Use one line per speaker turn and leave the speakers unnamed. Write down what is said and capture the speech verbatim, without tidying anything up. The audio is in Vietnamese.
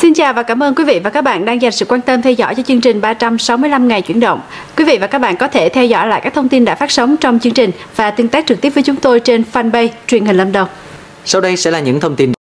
Xin chào và cảm ơn quý vị và các bạn đang dành sự quan tâm theo dõi cho chương trình ba trăm sáu mươi lăm ngày chuyển động. Quý vị và các bạn có thể theo dõi lại các thông tin đã phát sóng trong chương trình và tương tác trực tiếp với chúng tôi trên fanpage Truyền hình Lâm Đồng.
Sau đây sẽ là những thông tin